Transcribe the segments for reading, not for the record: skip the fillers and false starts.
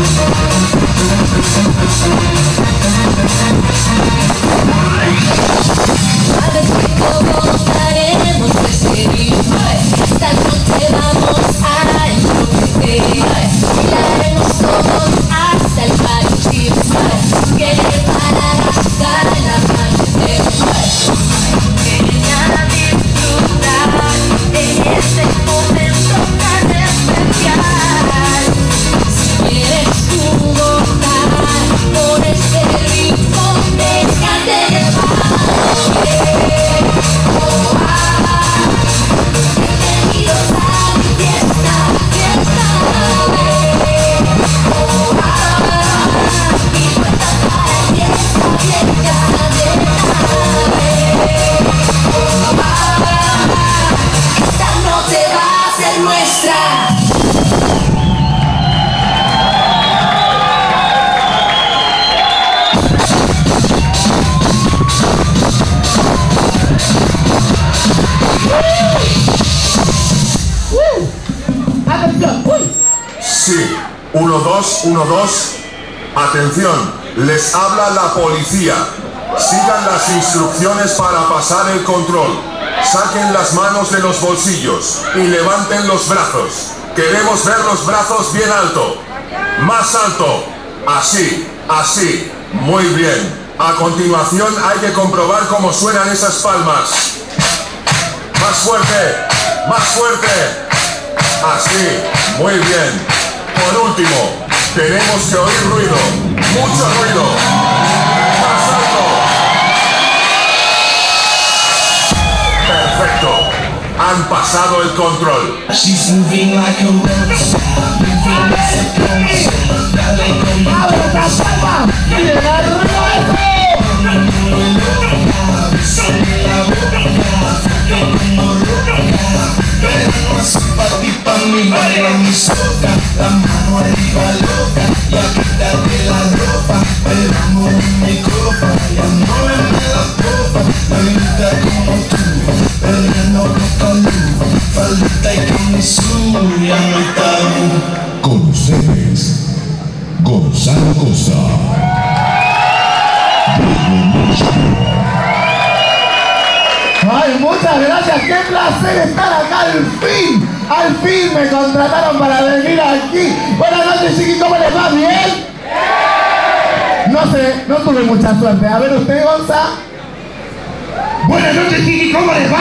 Sí, 1, 2, 1, 2. Atención, les habla la policía. Sigan las instrucciones para pasar el control. Saquen las manos de los bolsillos y levanten los brazos. Queremos ver los brazos bien alto. Más alto. Así, así. Muy bien. A continuación hay que comprobar cómo suenan esas palmas. Más fuerte. Más fuerte. Así. Muy bien. Por último, tenemos que oír ruido. Mucho ruido. Más alto. Perfecto. Han pasado el control. She's moving like a rock. La mano arriba loca, ya quítate la ropa, bailamos en mi copa, ya muéveme la popa, la grita como tú, peleando con calor, falta y camisura, ya no hay tabú. Con ustedes, Gonzalo Costa. Ay, muchas gracias, qué placer estar acá al fin me contrataron para venir aquí. Buenas noches, Chiqui, ¿cómo les va? ¿Bien? No sé, no tuve mucha suerte. A ver usted, Gonza. Buenas noches, Chiqui, ¿cómo les va?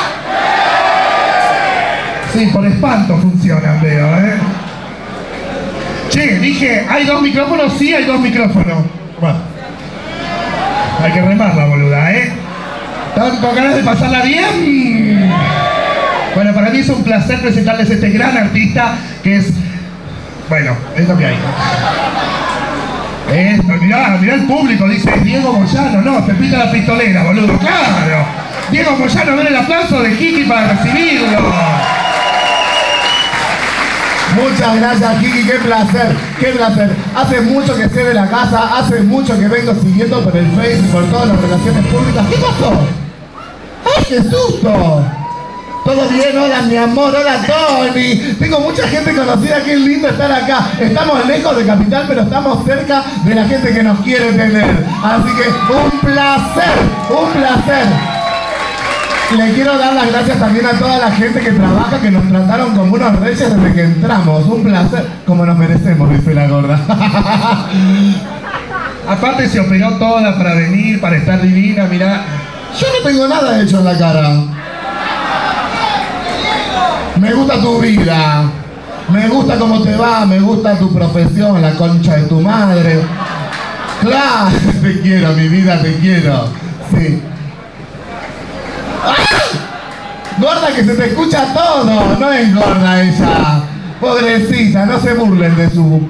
Sí, por espanto funcionan, veo, ¿eh? Che, dije, ¿hay dos micrófonos? Sí, hay dos micrófonos. Bueno, hay que remarla, boluda, ¿eh? ¿Están con ganas de pasarla bien? Bueno, para mí es un placer presentarles a este gran artista que es... Bueno, es lo que hay. Mirá el público, dice Diego Moyano. No, Pepita la Pistolera, boludo, claro. Diego Moyano, ven el aplauso de Kiki para recibirlo. Muchas gracias, Kiki, qué placer, qué placer. Hace mucho que sé de la casa, hace mucho que vengo siguiendo por el Face y por todas las relaciones públicas. ¿Qué pasó? ¡Ay, qué susto! ¿Todo bien? Hola, mi amor. Hola, Tony. Tengo mucha gente conocida. Qué lindo estar acá. Estamos lejos de Capital, pero estamos cerca de la gente que nos quiere tener. Así que un placer, un placer. Le quiero dar las gracias también a toda la gente que trabaja, que nos trataron como unos reyes desde que entramos. Un placer. Como nos merecemos, dice la gorda. Aparte se operó toda para venir, para estar divina, mirá. Yo no tengo nada hecho en la cara. Me gusta tu vida, me gusta cómo te va, me gusta tu profesión, la concha de tu madre. Claro, te quiero, mi vida, te quiero. Sí. ¡Ah! Gorda, que se te escucha todo, no es gorda ella. Pobrecita, no se burlen de su...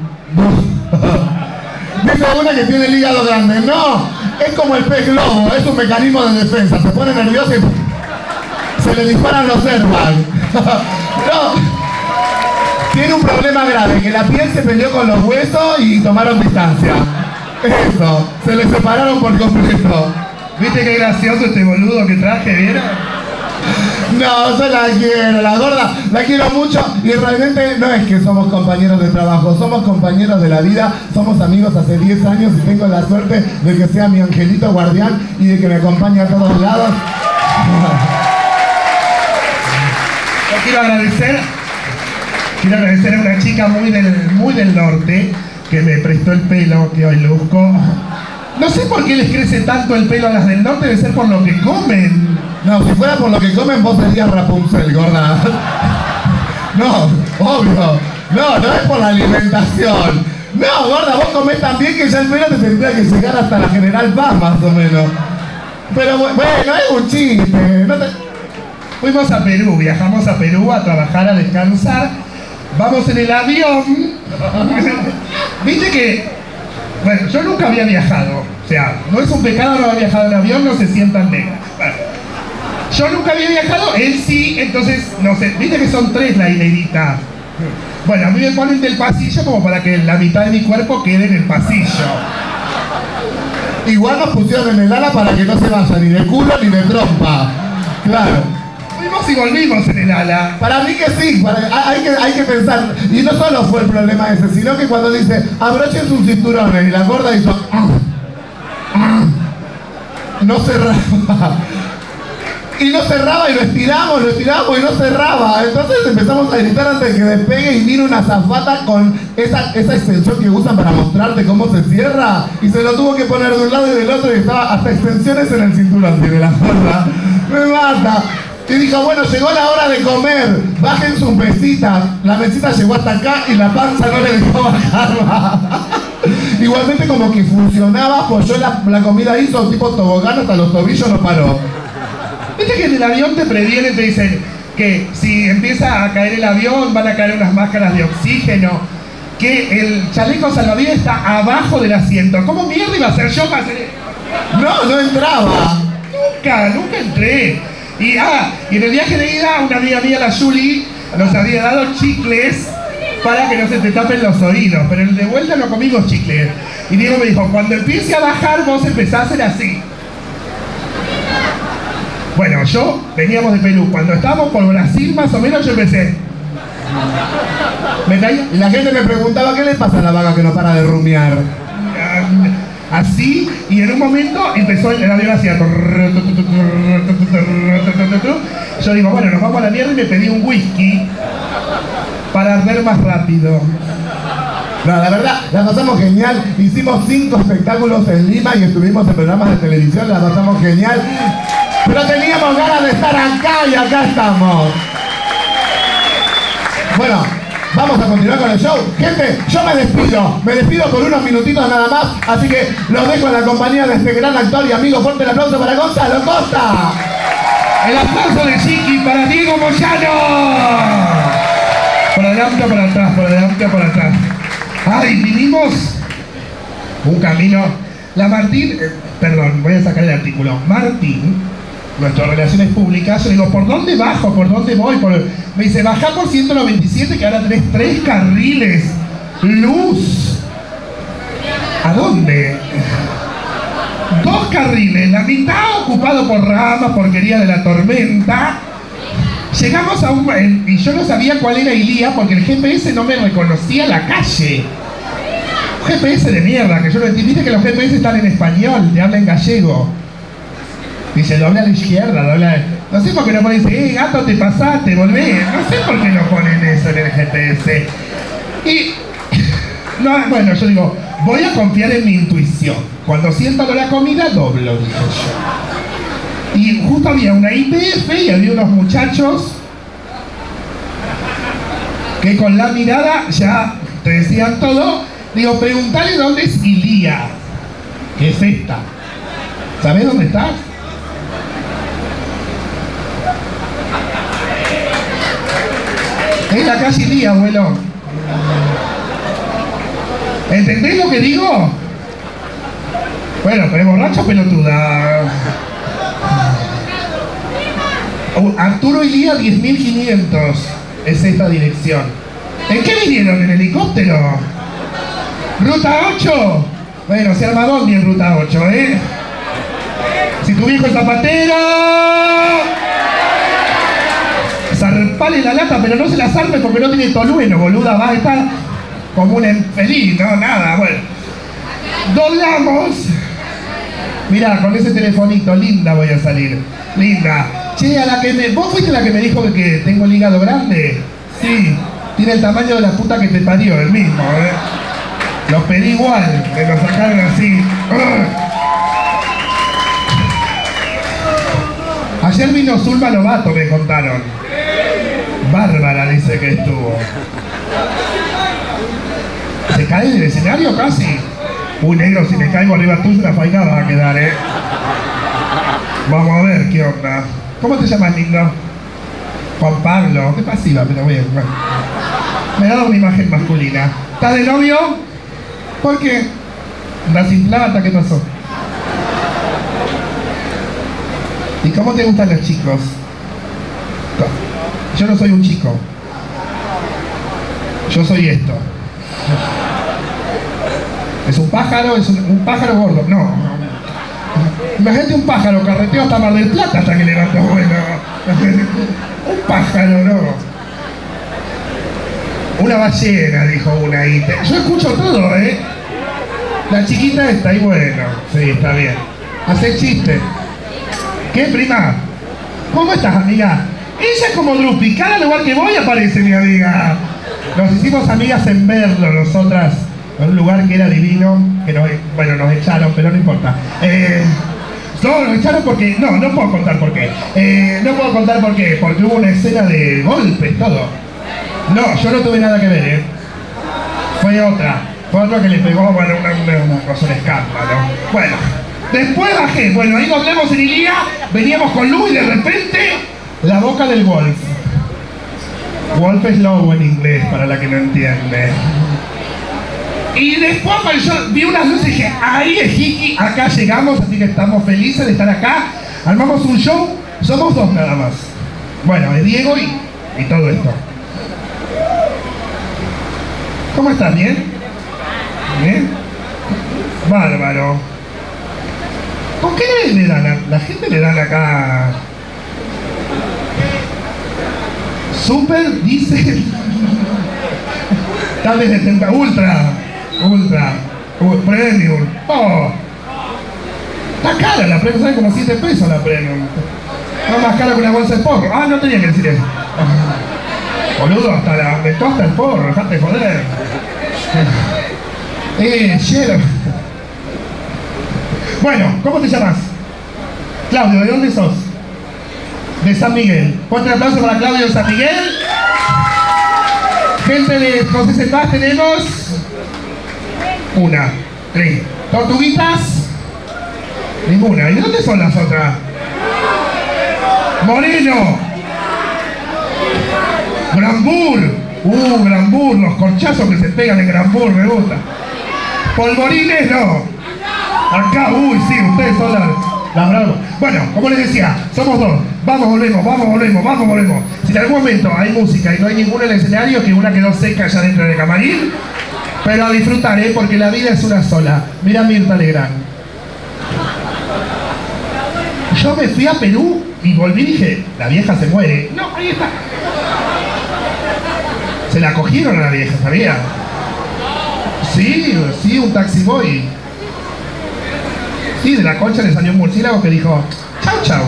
Dice una que tiene el hígado grande. No, es como el pez globo, es un mecanismo de defensa. Se pone nerviosa y se le disparan los airbags. No, tiene un problema grave, que la piel se peleó con los huesos y tomaron distancia. Eso, se le separaron por completo. ¿Viste qué gracioso este boludo que traje, vieron? No, yo la quiero, la gorda, la quiero mucho y realmente no es que somos compañeros de trabajo, somos compañeros de la vida, somos amigos hace 10 años y tengo la suerte de que sea mi angelito guardián y de que me acompañe a todos lados. Yo quiero agradecer a una chica muy del norte que me prestó el pelo que hoy luzco. No sé por qué les crece tanto el pelo a las del norte, debe ser por lo que comen. No, si fuera por lo que comen vos serías Rapunzel, gorda. No, obvio. No, no es por la alimentación. No, gorda, vos comés tan bien que ya el pelo te tendría que llegar hasta la General Paz, más o menos. Pero bueno, es un chiste. No te... Fuimos a Perú, viajamos a Perú a trabajar, a descansar. Vamos en el avión. Viste que... Bueno, yo nunca había viajado. O sea, no es un pecado no haber viajado en avión, no se sientan negras. Bueno, yo nunca había viajado, él sí, entonces, no sé, viste que son 3 la hilerita. Bueno, a mí me ponen del pasillo como para que la mitad de mi cuerpo quede en el pasillo. Igual nos pusieron en el ala para que no se vaya ni de culo ni de trompa. Claro. Fuimos y volvimos en el ala. Para mí que sí, hay que pensar. Y no solo fue el problema ese, sino que cuando dice abrochen sus cinturones y la gorda hizo no cerraba. Y no cerraba y lo estiramos y no cerraba. Entonces empezamos a gritar antes de que despegue y vino una azafata con esa extensión que usan para mostrarte cómo se cierra. Y se lo tuvo que poner de un lado y del otro y estaba hasta extensiones en el cinturón, tiene la gorda. Me mata. Y dijo, bueno, llegó la hora de comer, bajen sus mesitas. La mesita llegó hasta acá y la panza no le dejó bajarla. Igualmente como que funcionaba, pues yo la comida hizo tipo tobogán hasta los tobillos no paró. Viste que en el avión te previenen, te dicen que si empieza a caer el avión van a caer unas máscaras de oxígeno, que el chaleco salvavidas está abajo del asiento. ¿Cómo mierda iba a ser yo para hacer? No entraba. Nunca entré. Y en el viaje de ida, una amiga mía, la Julie, nos había dado chicles para que no se te tapen los oídos. Pero en el de vuelta no comimos chicles. Y Diego me dijo, cuando empiece a bajar, vos empezás a hacer así. Bueno, veníamos de Perú. Cuando estábamos por Brasil, más o menos, yo empecé. ¿Me caía? Y la gente me preguntaba, ¿qué le pasa a la vaga que no para de rumiar? Así, y en un momento empezó el avión hacia... Yo digo, bueno, nos vamos a la mierda y me pedí un whisky para arder más rápido. No, la verdad, la pasamos genial. Hicimos 5 espectáculos en Lima y estuvimos en programas de televisión, la pasamos genial. Pero teníamos ganas de estar acá y acá estamos. Bueno, vamos a continuar con el show. Gente, yo me despido por unos minutitos nada más, así que los dejo en la compañía de este gran actor y amigo. Fuerte el aplauso para Gonzalo Costa. El aplauso de Chiqui para Diego Moyano. Por adelante, por atrás, por adelante, por atrás. Ay, vivimos un camino. La Martín, perdón, voy a sacar el artículo. Martín, nuestras relaciones públicas, yo digo, ¿por dónde bajo? ¿Por dónde voy? Me dice, bajá por 197 que ahora tenés 3 carriles. Luz. ¿A dónde? 2 carriles, la mitad ocupado por ramas, porquería de la tormenta. Llegamos a y yo no sabía cuál era Ilía porque el GPS no me reconocía la calle. Un GPS de mierda, que yo no entiendo. Viste que los GPS están en español, te hablan en gallego. Dice, dobla a la izquierda, dobla... No sé por qué no ponen, gato, te pasaste, volvé. No sé por qué no ponen eso en el GPS. Y... No, bueno, yo digo, voy a confiar en mi intuición. Cuando sienta la comida, doblo, dije yo. Y justo había una IPF y había unos muchachos que con la mirada ya te decían todo. Digo, preguntale dónde es Ilía, que es esta. ¿Sabés dónde está? Es la calle Ilía, abuelo. ¿Entendés lo que digo? Bueno, pero es borracho, pelotuda. Arturo Ilía 10.500 es esta dirección. ¿En qué vinieron? ¿En helicóptero? ¿Ruta 8? Bueno, se arma Bondi en Ruta 8, ¿eh? Si tu viejo es zapatero... pale la lata, pero no se la zarpe porque no tiene tolueno, boluda, va a estar como un infeliz, no, nada, bueno. Doblamos. Mirá, con ese telefonito, linda voy a salir, linda. Che, a la que me... ¿Vos fuiste la que me dijo que tengo el hígado grande? Sí, tiene el tamaño de la puta que te parió, el mismo, Los pedí igual, me lo sacaron así. Ayer vino Zulma Lobato, me contaron. Bárbara dice que estuvo. ¿Se cae del escenario casi? Uy, negro, si me caigo arriba tuyo, la faina va a quedar, Vamos a ver qué onda. ¿Cómo te llamas, lindo? Juan Pablo. Qué pasiva, pero bien. Bueno. Me da una imagen masculina. ¿Estás de novio? ¿Por qué? ¿Andas sin plata? ¿Qué pasó? ¿Y cómo te gustan los chicos? Yo no soy un chico. Yo soy esto. ¿Es un pájaro? ¿Es un pájaro gordo? No. Imagínate un pájaro, carreteo hasta Mar del Plata hasta que levantó vuelo. Un pájaro, no. Una ballena, dijo una ahí. Yo escucho todo, La chiquita está ahí, bueno. Sí, está bien. Hace chiste. ¿Qué, prima? ¿Cómo estás, amiga? Ella es como Drupi. Cada lugar que voy aparece mi amiga. Nos hicimos amigas en Merlo, nosotras. En un lugar que era divino. Que nos echaron, pero no importa. No, nos echaron porque... No puedo contar por qué. No puedo contar por qué. Porque hubo una escena de golpes, todo. No, yo no tuve nada que ver, Fue otra que le pegó, bueno, una cosa, un escándalo. Bueno, después bajé. Bueno, ahí doblamos en Ilía. Veníamos con luz y de repente... La boca del Wolf. Wolf es lobo en inglés, para la que no entiende. Y después vi unas luces y dije, ahí es Hiki, acá llegamos, así que estamos felices de estar acá. Armamos un show, somos dos nada más. Bueno, es Diego y todo esto. ¿Cómo estás? ¿Bien? ¿Bien? Bárbaro. ¿Con qué le dan? La gente le dan acá... Super, dice... Tal vez de 70, ultra, premium. Oh, está cara la premium, sale como 7 pesos la premium. No más cara que una bolsa de porro. Ah, no tenía que decir eso. Boludo, hasta la aumentó hasta el porro, dejate de joder. Hielo. Bueno, ¿cómo te llamas? Claudio, ¿de dónde sos? De San Miguel. Fuerte aplauso para Claudio de San Miguel. Gente de José Cepaz tenemos 1, 3. Tortuguitas, ninguna. ¿Y de dónde son las otras? Moreno, Grambur, Grambur, los corchazos que se pegan en Grambur, me gusta. Polvorines, no. Acá, sí, ustedes son las bravas. Bueno, como les decía, somos dos. Vamos, volvemos. Si en algún momento hay música y no hay ninguno en el escenario, que una quedó seca allá dentro del camarín, pero a disfrutar, porque la vida es una sola. Mira Mirta Legrand. Yo me fui a Perú y volví y dije, la vieja se muere. No, ahí está. Se la cogieron a la vieja, ¿sabía? Sí, un taxi boy. Sí, de la concha le salió un murciélago que dijo, chau.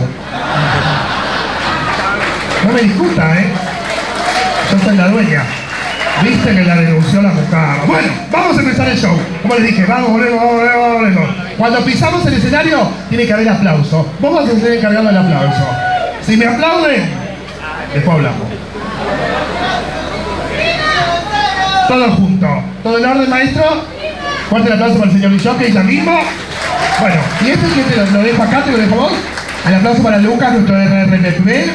No me discuta, Yo soy la dueña. Viste que la denunció la mujer. Bueno, vamos a empezar el show. Como les dije, vamos, volvemos. Cuando pisamos el escenario, tiene que haber aplauso. Vos vas a ser encargado del aplauso. Si me aplauden, después hablamos. Todos juntos. ¿Todo en orden, maestro? Fuerte el aplauso para el señor Villoque, ya mismo. Bueno, y este que te lo dejo acá, te lo dejo vos. El aplauso para Lucas, nuestro RRPP.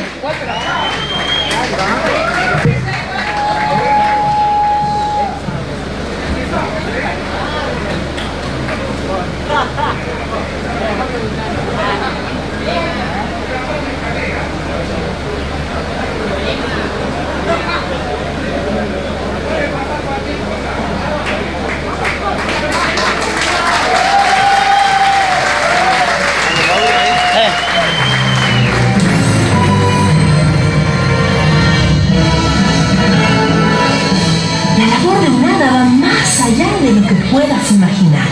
mejor de nada va más allá de lo que puedas imaginar.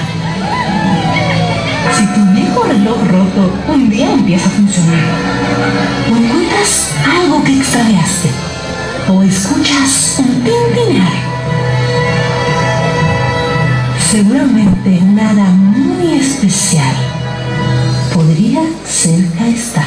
Si tu viejo reloj roto un día empieza a funcionar, o encuentras algo que extraviaste, o escuchas un tintinear, seguramente nada muy especial podría cerca estar.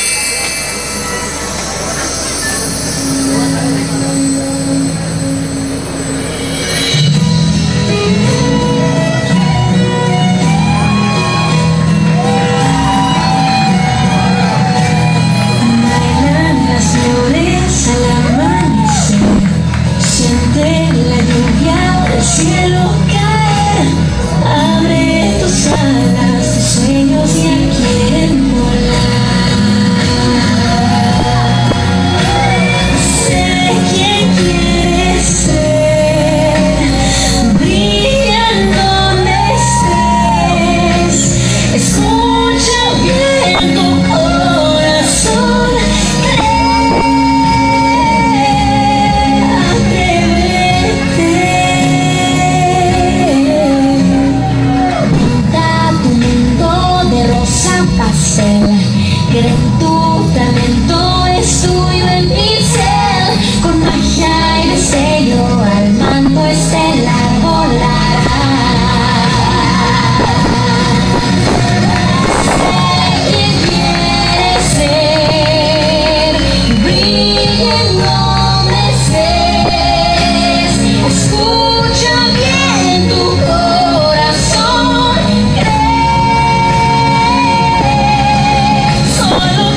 Cielo cae, abre tus alas, tus sueños ya quieren volar. Sé quién quieres ser, brilla donde estés, escucha bien tu corazón, que tu talento es tuyo el pincel, con magia y destello al manto estelar volará. Sé quién quieres ser, brilla en donde estés, escucha bien tu corazón, solo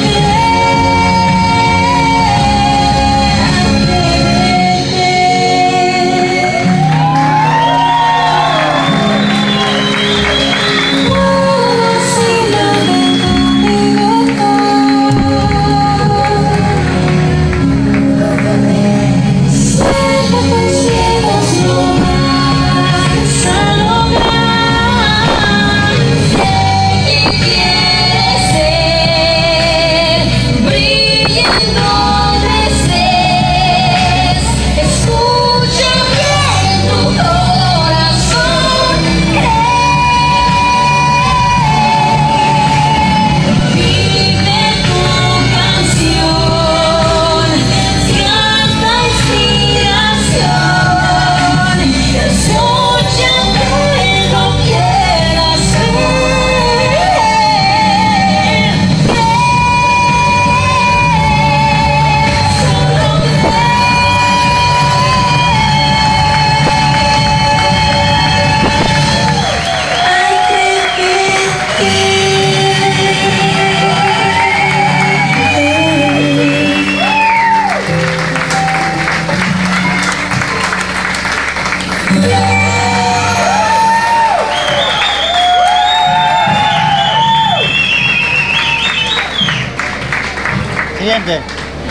Siguiente.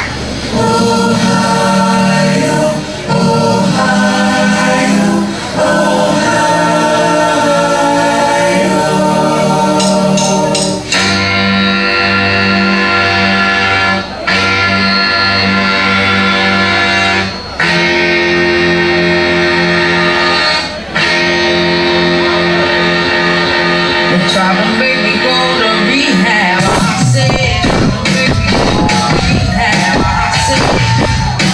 try to make me go to rehab. I said, make me go to rehab. I said.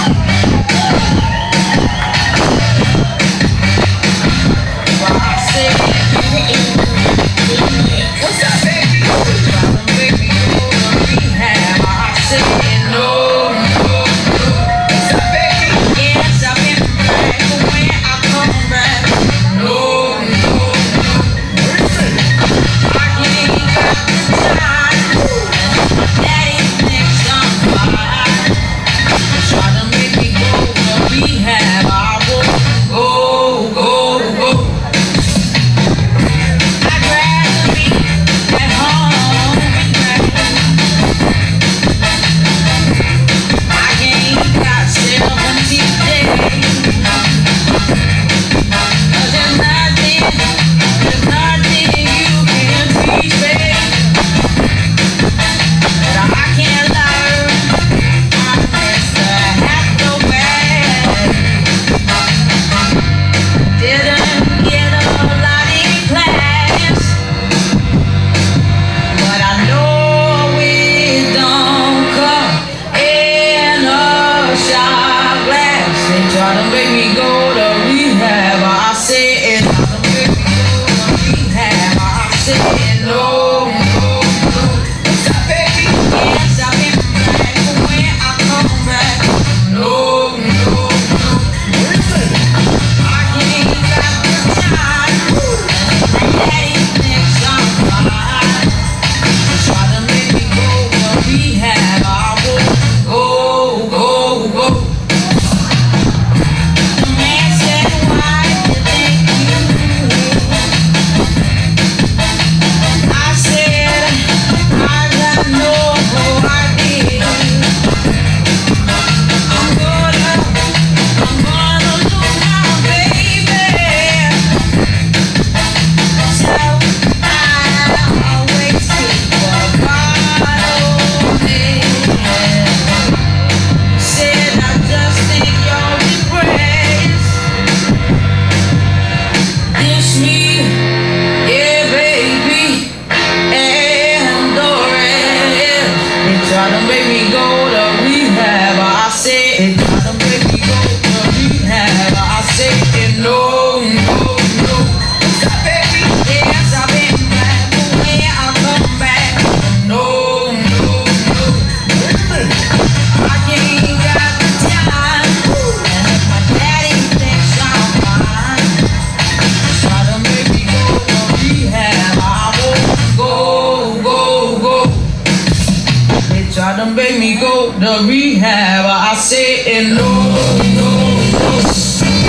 no rehab. I say and no, no, no.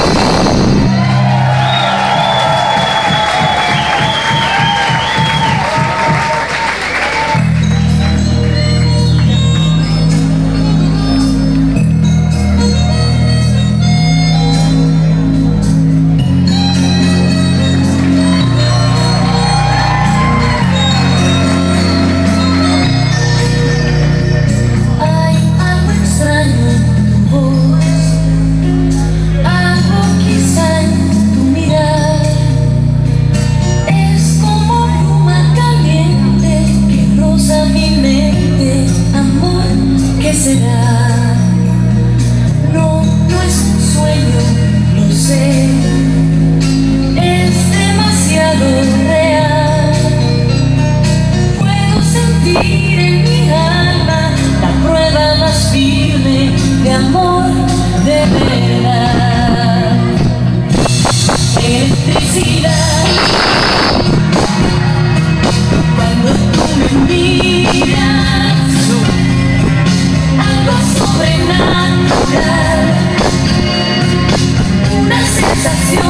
No, no es un sueño, lo sé, es demasiado real. Puedo sentir en mi alma la prueba más firme de amor de verdad. Electricidad, cuando tú me miras, sobrenatural, una sensación